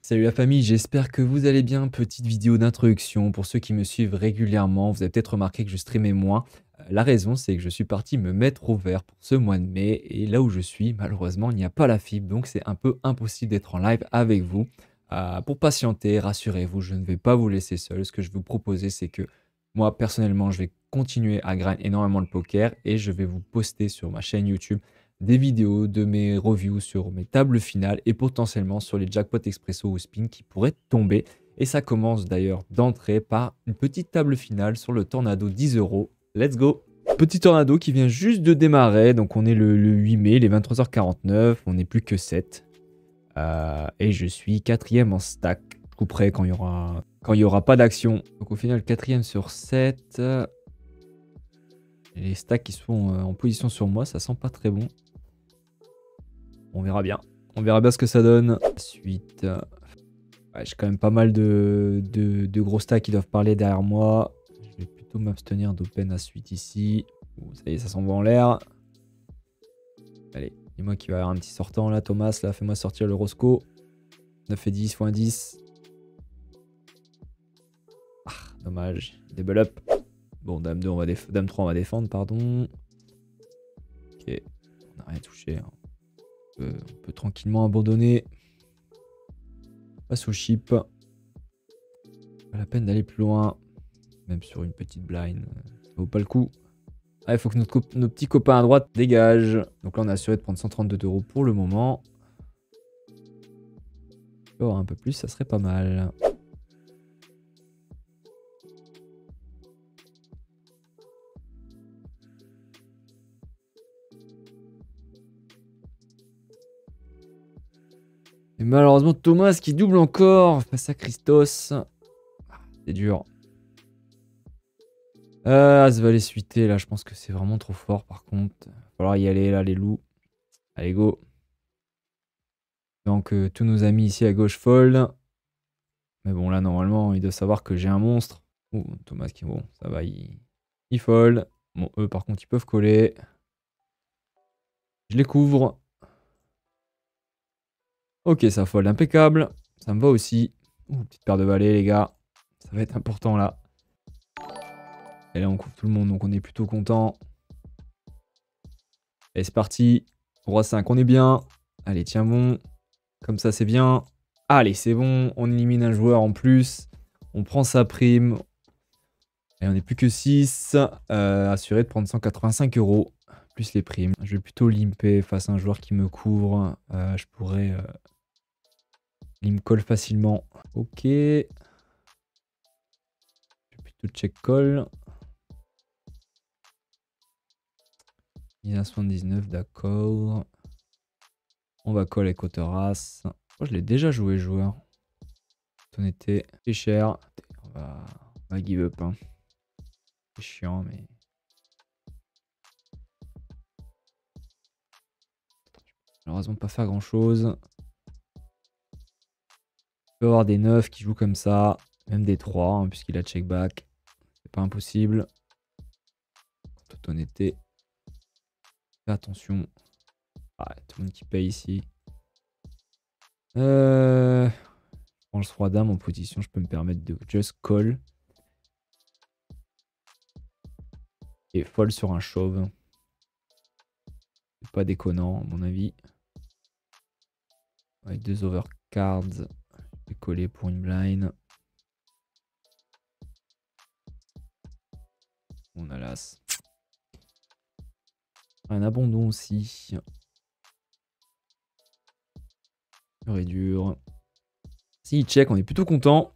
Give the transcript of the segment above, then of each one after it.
Salut la famille, j'espère que vous allez bien. Petite vidéo d'introduction pour ceux qui me suivent régulièrement. Vous avez peut-être remarqué que je streamais moins. La raison, c'est que je suis parti me mettre au vert pour ce mois de mai. Et là où je suis, malheureusement, il n'y a pas la fibre. Donc c'est un peu impossible d'être en live avec vous. Pour patienter, rassurez-vous, je ne vais pas vous laisser seul. Ce que je vais vous proposer, c'est que moi, personnellement, je vais continuer à grind énormément le poker. Et je vais vous poster sur ma chaîne YouTube des vidéos de mes reviews sur mes tables finales et potentiellement sur les jackpots expresso ou spin qui pourraient tomber. Et ça commence d'ailleurs d'entrée par une petite table finale sur le Tornado 10 euros. Let's go! Petit Tornado qui vient juste de démarrer, donc on est le 8 mai, les 23h49, on n'est plus que 7. Et je suis 4ème en stack. Je couperai quand il y aura pas d'action. Donc au final 4ème sur 7. Les stacks qui sont en position sur moi, ça sent pas très bon. On verra bien. On verra bien ce que ça donne. Ensuite, ouais, j'ai quand même pas mal de gros stacks qui doivent parler derrière moi. Je vais plutôt m'abstenir d'open à suite ici. Oh, ça y est, ça s'envoie en l'air. Allez, dis-moi qu'il va y avoir un petit sortant là, Thomas. Là, fais-moi sortir le Roscoe. 9 et 10, x 10. Ah, dommage. Double up. Bon, Dame 2, Dame 3, on va défendre, pardon. Ok, on n'a rien touché. Hein. On peut tranquillement abandonner. Passe au chip. Pas la peine d'aller plus loin. Même sur une petite blind. Ça vaut pas le coup. Ah, il faut que nos petits copains à droite dégagent. Donc là, on est assuré de prendre 132 € pour le moment. Un peu plus, ça serait pas mal. Et malheureusement, Thomas qui double encore face à Christos. C'est dur. Ça va les suiter là, je pense que c'est vraiment trop fort par contre. Il va falloir y aller là, les loups. Allez, go. Donc tous nos amis ici à gauche fold. Mais bon, là, normalement, ils doivent savoir que j'ai un monstre. Oh, Thomas qui, bon, ça va, il fold. Bon, eux, par contre, ils peuvent coller. Je les couvre. Ok, ça fold impeccable. Ça me va aussi. Ouh, petite paire de valets, les gars. Ça va être important, là. Et là, on couvre tout le monde, donc on est plutôt content. Et c'est parti. Roi 5, on est bien. Allez, tiens bon. Comme ça, c'est bien. Allez, c'est bon. On élimine un joueur en plus. On prend sa prime. Et on n'est plus que 6. Assuré de prendre 185 € plus les primes. Je vais plutôt limper face à un joueur qui me couvre. Je pourrais limp call facilement. Ok. Je vais plutôt check call. Il est à 79, d'accord. On va call avec Autoras. Oh, je l'ai déjà joué, joueur. Honnêteté, c'est cher. On va give up. Hein. C'est chiant, mais... Malheureusement, pas faire grand-chose. Il peut y avoir des 9 qui jouent comme ça. Même des 3, hein, puisqu'il a check back. C'est pas impossible. En toute honnêteté. Fais attention. Ah, tout le monde qui paye ici. Je prends le roi dame en position. Je peux me permettre de just call. Et fold sur un chauve. C'est pas déconnant, à mon avis. Avec 2 overcards. Je vais coller pour une blind. On a l'as. Un abandon aussi. Dur et dur. Si il check, on est plutôt content.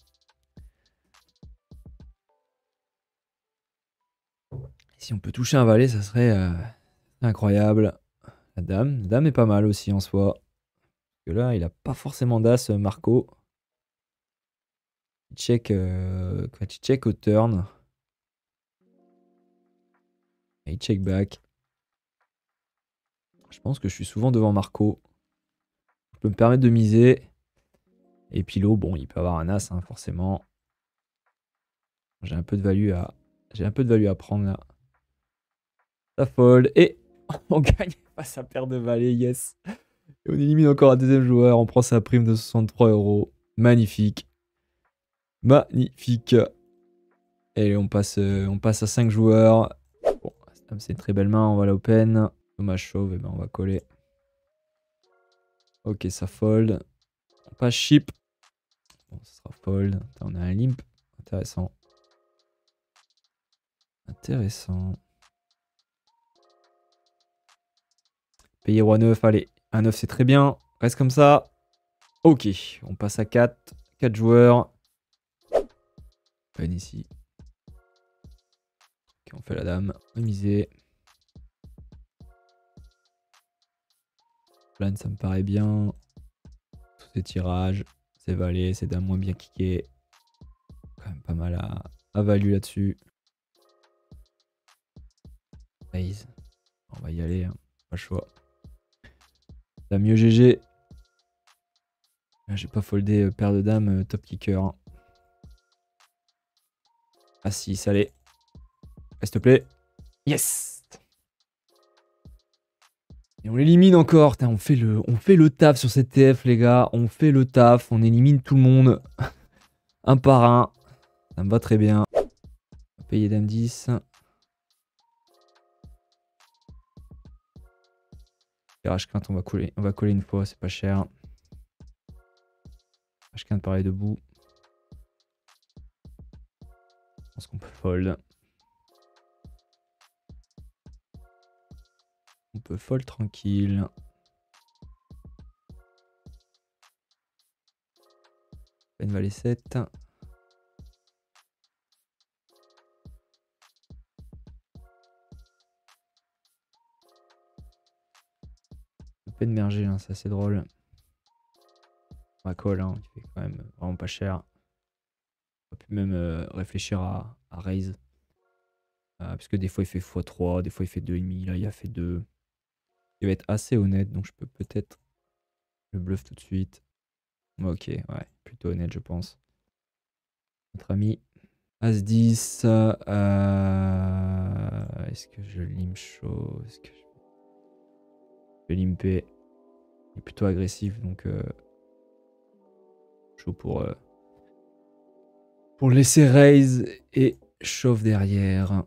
Si on peut toucher un valet, ça serait incroyable. La dame est pas mal aussi en soi. Parce que là, il a pas forcément d'as, Marco. Il check, quand il check au turn. Et il check back. Je pense que je suis souvent devant Marco. Je peux me permettre de miser. Et Pilot, bon, il peut avoir un as, hein, forcément. J'ai un peu de value à prendre là. Ça fold. Et on gagne face à paire de valets, yes. Et on élimine encore un deuxième joueur. On prend sa prime de 63 €. Magnifique. Magnifique. Et on passe à 5 joueurs. Bon, c'est une très belle main, on va la open. Dommage chauve, et ben on va coller. Ok, ça fold. On passe chip. Bon, ça sera fold. Attends, on a un limp. Intéressant. Intéressant. Payer roi 9, allez. Un 9 c'est très bien. Reste comme ça. Ok, on passe à 4. 4 joueurs. Peine ici. Ok, on fait la dame. On va miser. Plan, ça me paraît bien. Tous ces tirages. Ces valets, ces dames moins bien kickées. Quand même pas mal à value là-dessus. Raise. On va y aller, hein. Pas le choix. La mieux GG. Là, j'ai pas foldé paire de dames, top kicker, hein. Ah si, ça l'est. S'il te plaît. Yes! Et on l'élimine encore. Putain, on fait le taf sur cette TF, les gars. On fait le taf. On élimine tout le monde. Un par un. Ça me va très bien. On va payer dame 10. H quinte, on va coller une fois, c'est pas cher. H quinte pareil debout. Je pense qu'on peut fold. On peut fold tranquille. Peine valet 7. Peine merger, hein, c'est assez drôle. On va call, hein, qui fait quand même vraiment pas cher. On peut même réfléchir à raise. Parce que des fois il fait x3, des fois il fait 2,5. Là il a fait 2. Il va être assez honnête, donc je peux peut-être le bluff tout de suite. Ok, ouais, plutôt honnête je pense. Notre ami As-10. Est-ce que je limp chaud? Est-ce que je vais limper? Il est plutôt agressif, donc chaud pour laisser raise et chauffe derrière.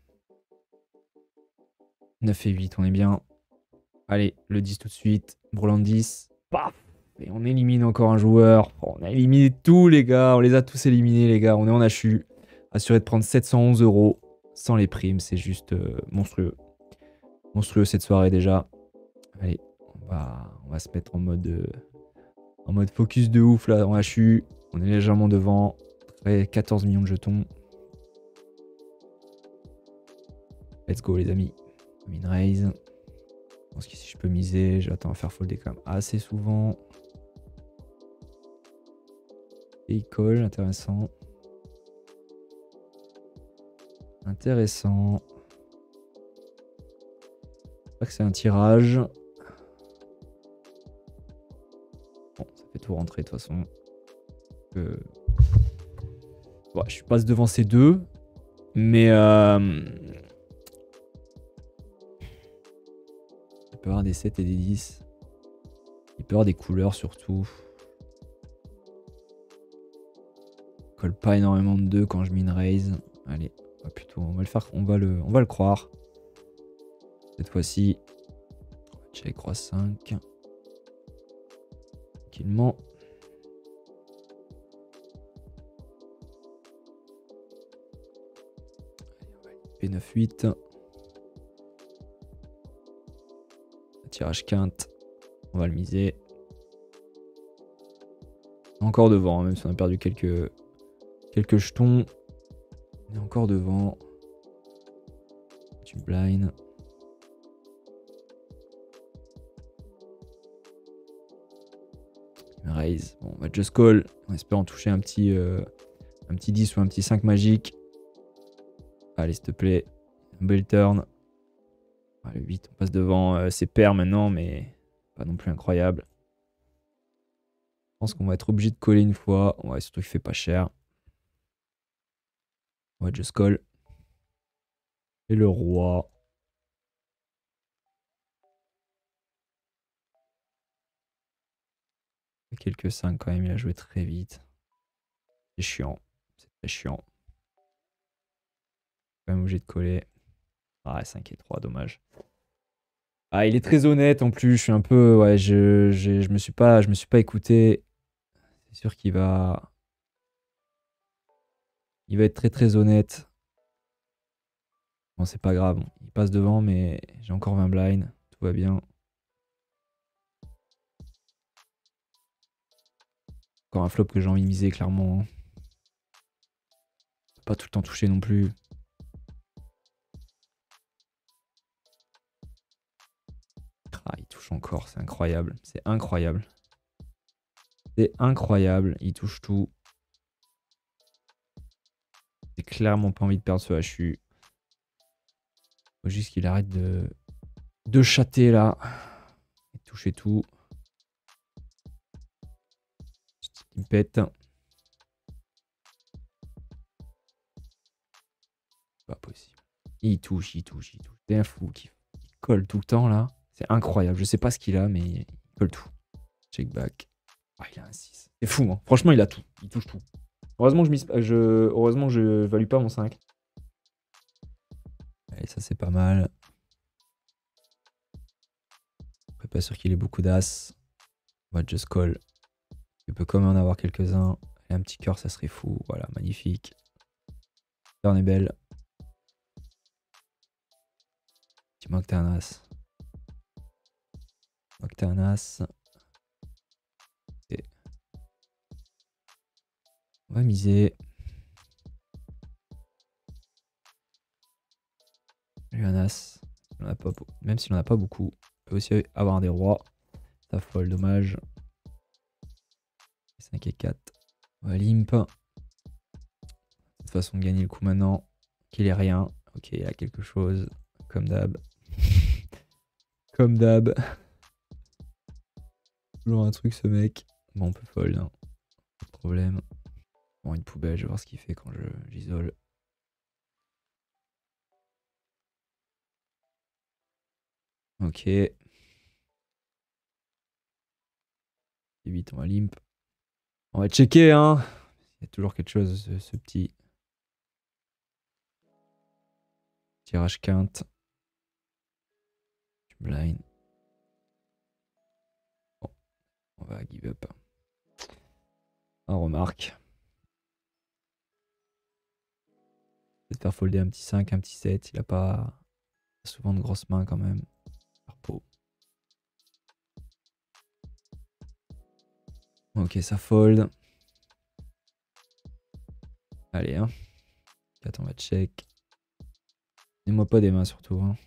9 et 8, on est bien. Allez, le 10 tout de suite. Brelan 10. Paf! Et on élimine encore un joueur. On a éliminé tous les gars. On les a tous éliminés, les gars. On est en HU. Assuré de prendre 711 € sans les primes. C'est juste monstrueux. Monstrueux cette soirée déjà. Allez, on va se mettre en mode focus de ouf là en HU. On est légèrement devant. 14 millions de jetons. Let's go les amis. Min raise. Je pense qu'ici je peux miser. J'attends à faire folder quand même assez souvent. Et il colle, intéressant. Intéressant. Je crois que c'est un tirage. Bon, ça fait tout rentrer de toute façon. Ouais, je passe devant ces deux. Mais il peut y avoir des 7 et des 10. Il peut y avoir des couleurs surtout. Je colle pas énormément de 2 quand je min raise. Allez, on va le faire, on va le croire. Cette fois-ci, check roi 5. Tranquillement. P9 8. Tirage quinte. On va le miser. Encore devant, hein, même si on a perdu quelques jetons. On est encore devant. Tu blind. Raise. Bon, on va just call. En espérant toucher un petit 10 ou un petit 5 magique. Allez, s'il te plaît. Un bel turn. Le 8, on passe devant. C'est pair maintenant, mais pas non plus incroyable. Je pense qu'on va être obligé de coller une fois. Ouais, surtout qu'il fait pas cher. On va just call. Et le roi. fait quelques 5 quand même, il a joué très vite. C'est chiant. C'est très chiant. Quand même obligé de coller. Ah, 5 et 3, dommage. Ah, il est très honnête en plus. Je suis un peu. Ouais, je me suis pas écouté. C'est sûr qu'il va. Il va être très très honnête. Bon, c'est pas grave. Il passe devant, mais j'ai encore 20 blinds. Tout va bien. Encore un flop que j'ai envie de miser, clairement. Hein. Pas tout le temps toucher non plus. Ah, il touche encore, c'est incroyable. C'est incroyable. C'est incroyable, il touche tout. J'ai clairement pas envie de perdre ce HU. Faut juste qu'il arrête de chatter là. Et de toucher tout. Il me pète. Pas possible. Il touche, il touche, il touche. C'est un fou qui colle tout le temps là. C'est incroyable. Je sais pas ce qu'il a, mais il colle tout. Check back. Ah, il a un 6. C'est fou, hein. Franchement, il a tout. Il touche tout. Heureusement que heureusement que je value pas mon 5. Allez, ça c'est pas mal. Après, pas sûr qu'il ait beaucoup d'as. On va just call. Il peut quand même en avoir quelques-uns. Et un petit cœur, ça serait fou. Voilà, magnifique. Turn est belle. Dis-moi que t'es un as. Dis-moi que t'es un as. Et on va miser. J'ai un as. Même s'il en a pas beaucoup. Il peut aussi avoir des rois. Ça folle, dommage. 5 et 4. On va limp. Cette façon de gagner le coup maintenant. Qu'il ait rien. Ok, il a quelque chose. Comme d'hab. Comme d'hab. Toujours un truc ce mec. Bon, on peut fold. Hein. Pas de problème. Bon, une poubelle, je vais voir ce qu'il fait quand j'isole. Ok. 8, on va limp. On va checker, hein. Il y a toujours quelque chose, ce petit tirage quinte. Blind. Bon, on va give up. On remarque. Peut-être faire folder un petit 5, un petit 7. Il a pas souvent de grosses mains quand même. Par pot. Ok, ça fold. Allez, hein. 4, on va check. Donnez-moi pas des mains surtout. Hein.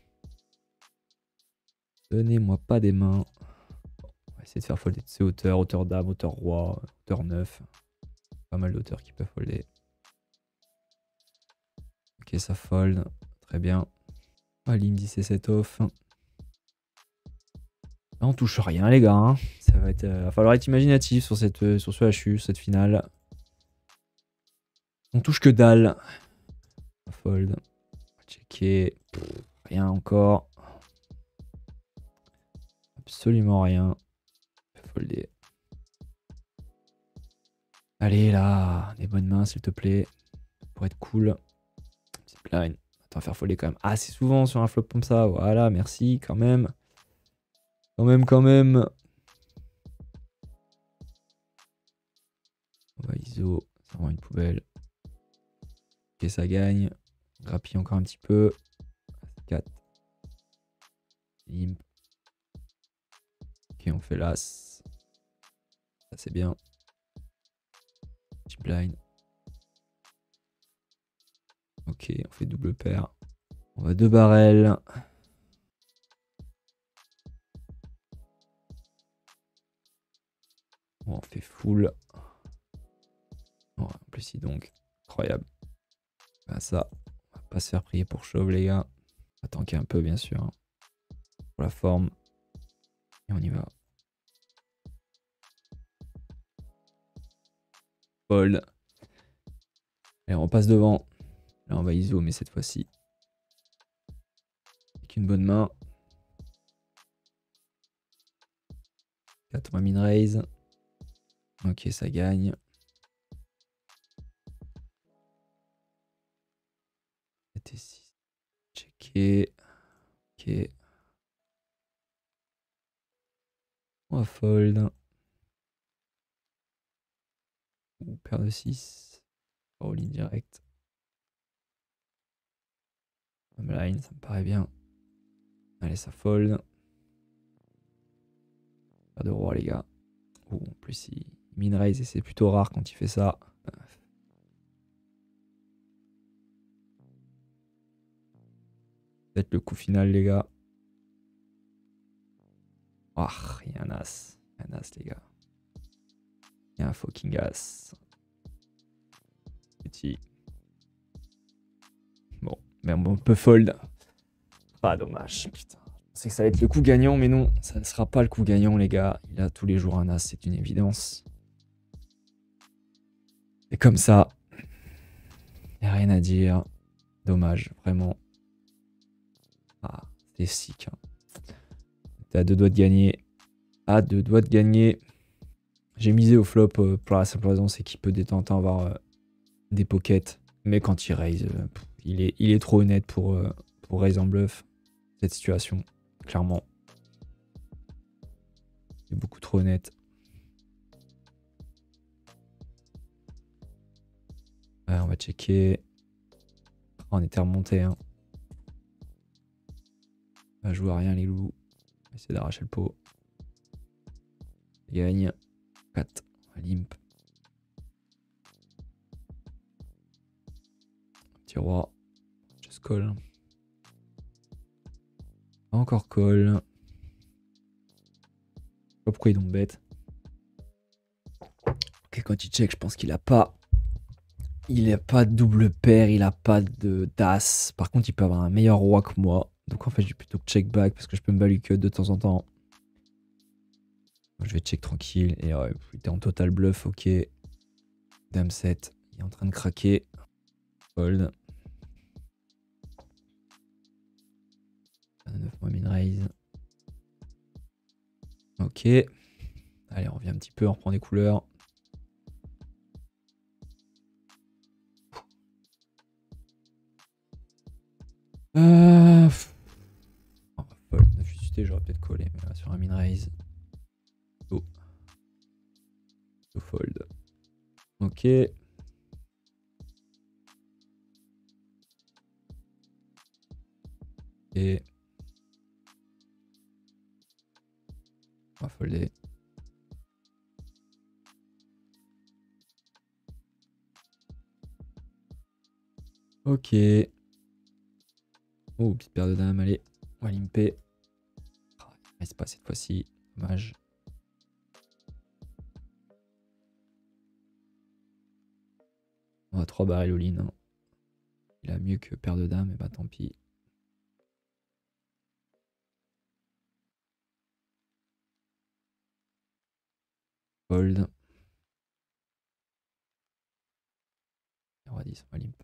Donnez-moi pas des mains. Bon, on va essayer de faire folder de ces hauteurs. Hauteur dame, hauteur roi, hauteur 9. Pas mal d'auteurs qui peuvent folder. Ok, ça fold. Très bien. Ah, Lim 10 et 7 off. Là, on touche rien, les gars. Hein. Ça va être, va falloir être imaginatif sur, sur ce HU, cette finale. On touche que dalle. Fold. Checker. Rien encore. Absolument rien. Folder. Allez là, des bonnes mains s'il te plaît. Pour être cool. Petite blind. Attends, faire folder quand même assez souvent sur un flop comme ça. Voilà, merci quand même. Quand même. On va ISO. Ça rend une poubelle. Ok, ça gagne. Grappille encore un petit peu. 4. Limp. Ok, on fait l'as. Ça c'est bien. Petit blind. Ok, on fait double paire. On va 2 barrels. Bon, on fait full. Bon, en plus, si donc. Incroyable. Ben ça, on va pas se faire prier pour chauve, les gars. On va tanker un peu, bien sûr. Hein, pour la forme. Et on y va. Fold. Et on passe devant. Là, on va ISO, mais cette fois-ci. Avec une bonne main. 4, on va min raise. Ok, ça gagne. C'était 6. Checker. Ok. On va fold. Ou paire de 6. All-in direct. Même line, ça me paraît bien. Allez, ça fold. Pas de roi, les gars. Oh, en plus, il min raise et c'est plutôt rare quand il fait ça. Peut-être le coup final, les gars. Ah, il y a un as. Il y a un as, les gars. Il y a un fucking as. Petit. Bon, mais on peut fold. Ah, dommage. Putain. Je pensais que ça allait être le coup gagnant, mais non, ça ne sera pas le coup gagnant, les gars. Il a tous les jours un as, c'est une évidence. Et comme ça, il n'y a rien à dire. Dommage, vraiment. Ah, c'est sick. Hein. T'es à 2 doigts de gagner. À 2 doigts de gagner. J'ai misé au flop pour la simple raison, c'est qu'il peut de temps en temps avoir des pockets. Mais quand il raise, il est trop honnête pour raise en bluff. Cette situation, clairement. Il est beaucoup trop honnête. On va checker. On était remonté. Hein. On va jouer à rien, les loups. On va essayer d'arracher le pot. Il gagne. 4. On va limp. Petit roi. Just call. Encore call. Je sais pas pourquoi il donc bête. Ok, quand il check, je pense qu'il a pas. Il a pas de double paire, il a pas de d'as. Par contre, il peut avoir un meilleur roi que moi. Donc en fait, je vais plutôt check back parce que je peux me value cut de temps en temps. Je vais check tranquille. Et ouais, il était en total bluff, ok. Dame 7, il est en train de craquer. Fold. 9 mois min raise. Ok. Allez, on revient un petit peu, on reprend des couleurs. Fold, 9 UT, j'aurais peut-être collé, mais là, sur un min raise. Oh. Fold. Ok. Et on va folder. Ok. Oh, petite paire de dames, allez. On va limper. Ah, il reste pas cette fois-ci. Dommage. On a 3 barils all-in. Hein. Il a mieux que paire de dames, et bah tant pis. Fold. Roi 10, on va limp.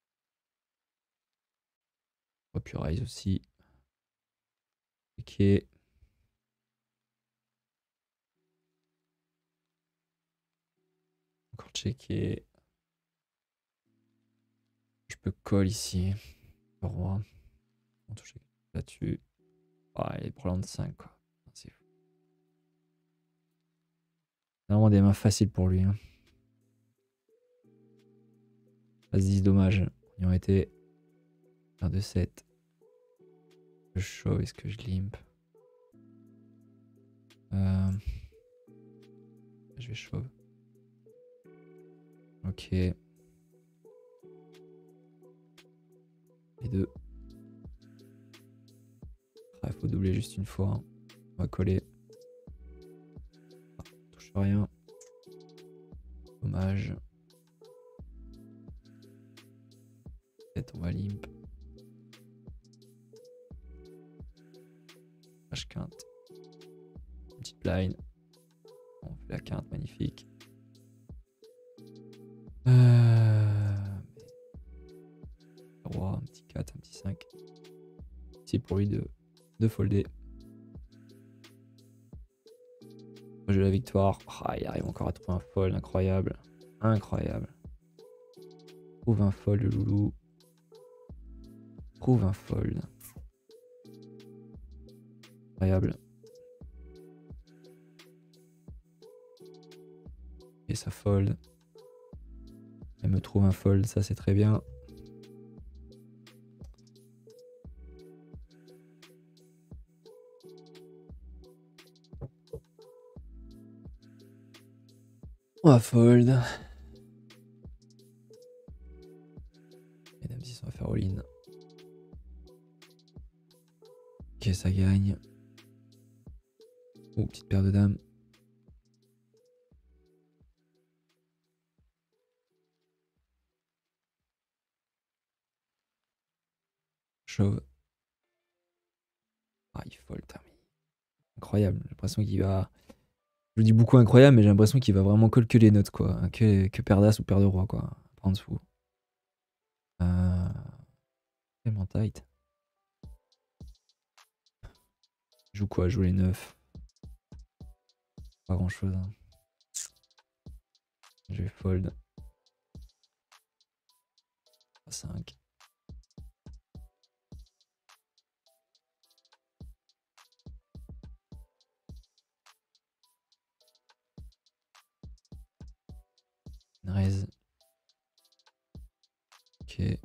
Roi puis raise aussi. Ok. Encore checker. Je peux call ici. Le roi. On touche là-dessus. Ah, il est probablement de 5 quoi. C'est fou. Vraiment des mains faciles pour lui. Hein. As-10, dommage. Ils ont été. Un de 7. Je shove, est-ce que je limp? Je vais shove. Ok. Les deux. Il faut doubler juste une fois. Hein. On va coller. Ah, touche rien. Dommage. Peut-être on va limp. H quinte. Petite blind. On fait la quinte, magnifique. Roi, un petit 4, un petit 5. C'est pour lui de folder. Moi, je de la victoire. Ah, il arrive encore à trouver un fold, incroyable. Incroyable. Trouve un fold, le loulou. Trouve un fold. Incroyable. Et ça fold. Elle me trouve un fold, ça c'est très bien. On va fold. Et dame 6, on va faire all-in. Ok, ça gagne. Oh, petite paire de dames. Chauve. Ah, il fold. Incroyable. J'ai l'impression qu'il va... Je vous dis beaucoup incroyable, mais j'ai l'impression qu'il va vraiment call que les notes, quoi. Que paire d'as ou paire de roi, quoi. Pas en dessous. Tellement tight. Je joue quoi? Je joue les 9. Pas grand chose. Hein. Je vais fold. 5. Une raise. Ok.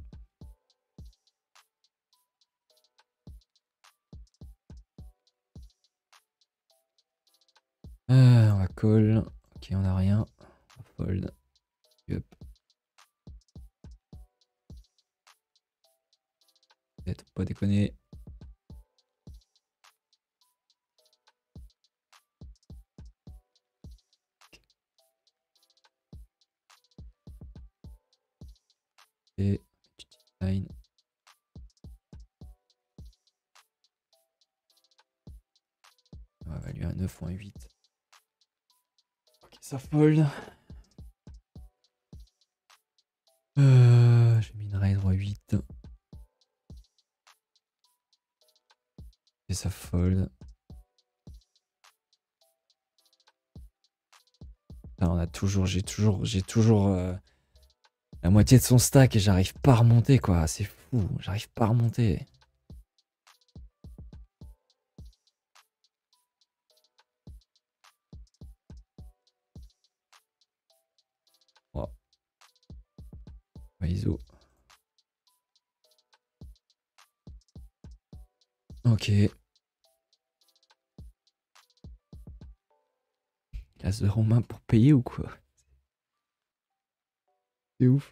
On va call. Ok, on a rien. On va fold. Yup. Peut-être pas déconner. Et petite line. On va valuer un 9 ou un 8. Ok, ça fold. J'ai mis une raise roi 8. Et ça fold. Là, j'ai toujours la moitié de son stack et j'arrive pas à remonter, quoi. C'est fou, j'arrive pas à remonter. Oh. ISO. Ok. As de en main pour payer ou quoi? C'est ouf.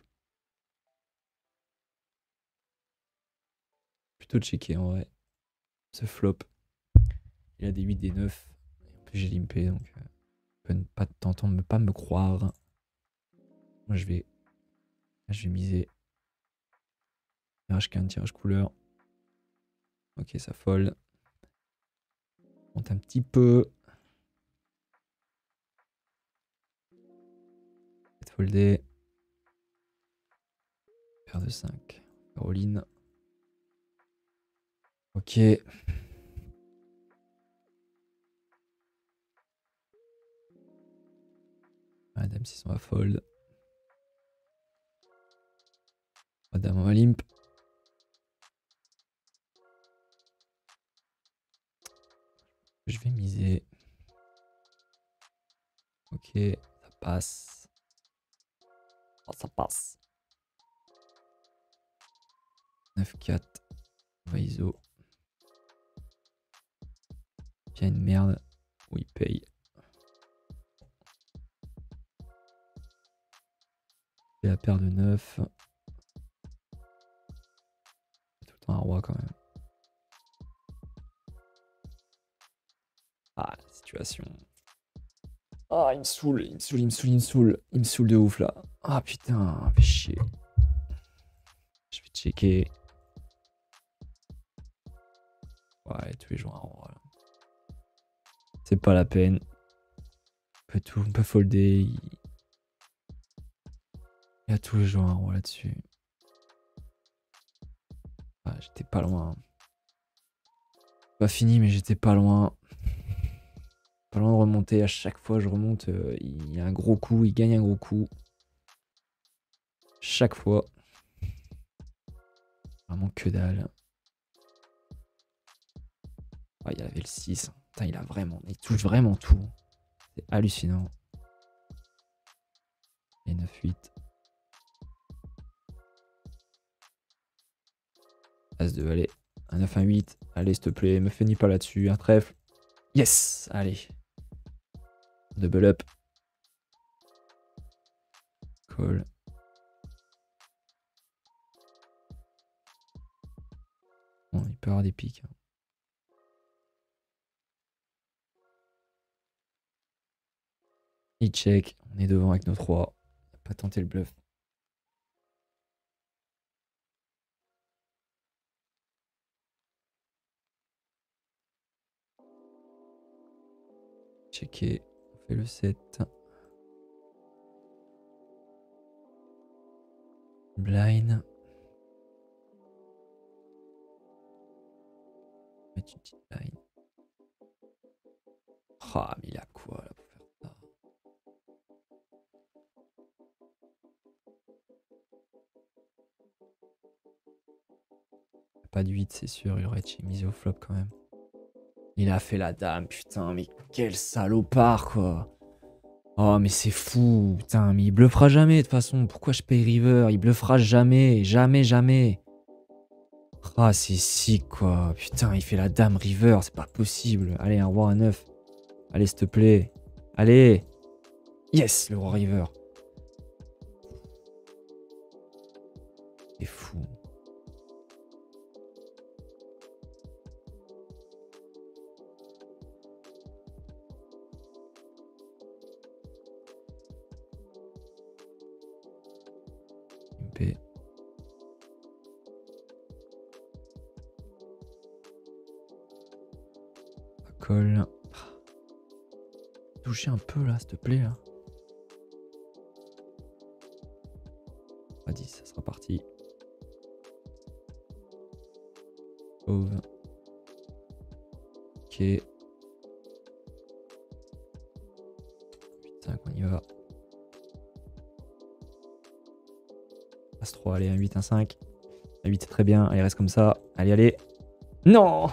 Plutôt checker en vrai. Ce flop. Il a des 8, des 9. En plus j'ai limpé donc peut ne pas t'entendre, ne pas me croire. Moi je vais miser. Tirage qu'un tirage couleur. Ok, ça fold. Monte un petit peu. Peut-être folder. Paire de 5. All-in. Ok. Madame 6 on va fold. Madame on va limp. Je vais miser. Ok, ça passe. Oh, ça passe. 9-4. On va ISO. Bien une merde. Où il paye. Et la paire de 9. Tout le temps un roi quand même. Ah, la situation. Ah, il me saoule, il me saoule, il me saoule, il me saoule. Il me saoule de ouf là. Ah putain, fait chier. Je vais checker. Ouais, tous les jours un roi là. C'est pas la peine. On peut folder. Il y a tous les jours un roi là-dessus. Ah, j'étais pas loin. Pas fini, mais j'étais pas loin. pas loin de remonter. À chaque fois, je remonte. Il y a un gros coup. Il gagne un gros coup. Chaque fois. Vraiment que dalle. Ah, il y avait le 6. Putain, il touche vraiment tout. C'est hallucinant. Et 9-8. As-2, allez. Un 9-1-8. Allez, s'il te plaît, me finis pas là-dessus. Un trèfle. Yes! Allez. Double up. Call. Bon, il peut y avoir des pics. Il check. On est devant avec nos 3. On va pas tenter le bluff. Checker. On fait le 7. Blind. Mettre une petite blind. Ah, mais il a quoi là pour faire ça? Pas de 8, c'est sûr. Il aurait été mis au flop quand même. Il a fait la dame, putain, mais quel salopard quoi. Oh, mais c'est fou, putain, mais il bluffera jamais de toute façon. Pourquoi je paye river? Il bluffera jamais, jamais, jamais. Ah, c'est sick quoi. Putain, il fait la dame river, c'est pas possible. Allez, un roi à 9. Allez, s'il te plaît. Allez. Yes, le roi river. C'est fou. MP. Colle. Toucher un peu là, s'il te plaît. Là. À 10, ça sera parti. Sauve. Ok. Putain, qu'on y va. As 3, allez, un 8, un 5. Un 8, c'est très bien. Allez, reste comme ça. Allez, allez. Non!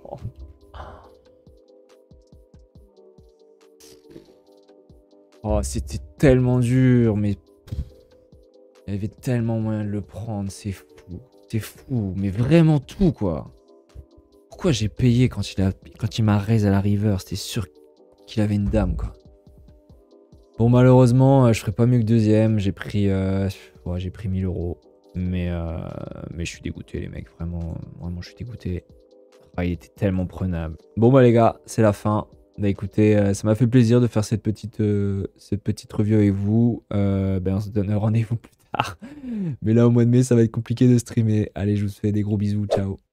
Oh, c'était tellement dur, mais il y avait tellement moyen de le prendre, c'est fou. C'est fou, mais vraiment tout, quoi. Pourquoi j'ai payé quand il m'a raise à la river? C'était sûr qu'il avait une dame, quoi. Bon, malheureusement, je ferai pas mieux que deuxième. J'ai pris 1000 €. Mais je suis dégoûté, les mecs. Vraiment, je suis dégoûté. Ah, il était tellement prenable. Bon, bah, les gars, c'est la fin. Bah écoutez, ça m'a fait plaisir de faire cette petite review avec vous. On se donne rendez-vous plus tard. Mais là, au mois de mai, ça va être compliqué de streamer. Allez, je vous fais des gros bisous. Ciao.